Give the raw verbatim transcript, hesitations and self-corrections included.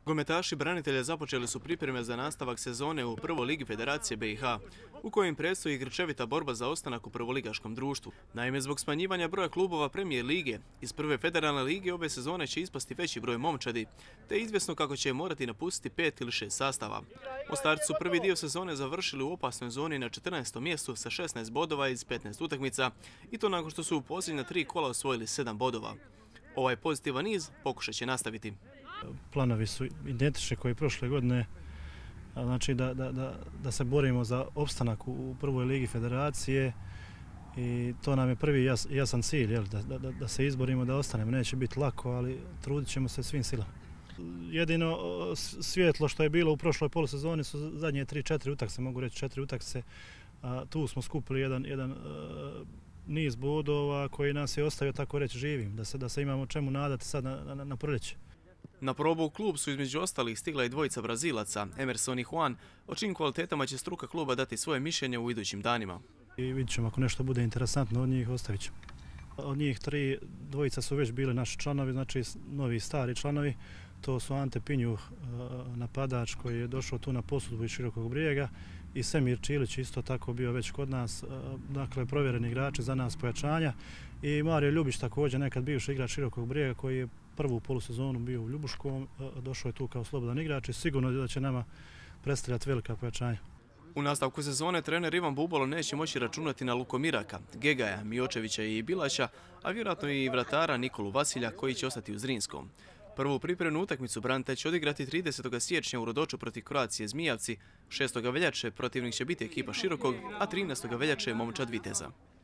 Nogometaši branitelja započeli su pripreme za nastavak sezone u prvoj ligi Federacije B i H, u kojim predstoji grčevita borba za ostanak u prvoligaškom društvu. Naime, zbog smanjivanja broja klubova Premijer lige, iz prve federalne lige ove sezone će ispasti veći broj momčadi, te je izvjesno kako će morati napustiti pet ili šest sastava. Ostarci su prvi dio sezone završili u opasnoj zoni na četrnaestom mjestu sa šesnaest bodova iz petnaest utakmica, i to nakon što su u posljednja tri kola osvojili sedam bodova. Ovaj pozitivan niz pokušat će nastaviti. Planovi su identični koji prošle godine, znači da, da, da, da se borimo za opstanak u prvoj ligi Federacije i to nam je prvi jas, jasan cilj, jel, da, da, da se izborimo da ostanemo. Neće biti lako, ali trudit ćemo se svim silama. Jedino svjetlo što je bilo u prošloj polusezoni su zadnje tri četiri utakmice, mogu reći četiri utakmice. Tu smo skupili jedan, jedan niz bodova koji nas je ostavio, tako reći, živim, da se, da se imamo čemu nadati sad na, na, na proljeće. Na probu u klub su između ostalih stigla i dvojica Brazilaca, Emerson i Juan, o čijim kvalitetama će struka kluba dati svoje mišljenje u idućim danima. I vidjet ćemo, ako nešto bude interesantno od njih, ostavit ćemo. Od njih tri, dvojica su već bili naši članovi, znači novi stari članovi. To su Ante Pinjuh, napadač koji je došao tu na posudbu iz Širokog Brijega, i Semir Čilić isto tako bio već kod nas, dakle provjereni igrači za nas pojačanja, i Mario Ljubić, također nekad bivši igrač Širokog Brijega koji je prvu polusezonu bio u Ljubuškom, došao je tu kao slobodan igrač i sigurno da će nama predstavljati velika pojačanja. U nastavku sezone trener Ivan Bubalo neće moći računati na Lukomiraka, Gegaja, Miočevića i Bilaća, a vjerojatno i vratara Nikolu Vasilja koji će ostati u Zrinskom. Prvu pripremnu utakmicu branitelj će odigrati tridesetog siječnja u Rodoču protiv Croacije Zmijavci, šestog veljače protivnik će biti ekipa Širokog, a trinaestog veljače Momčad Viteza.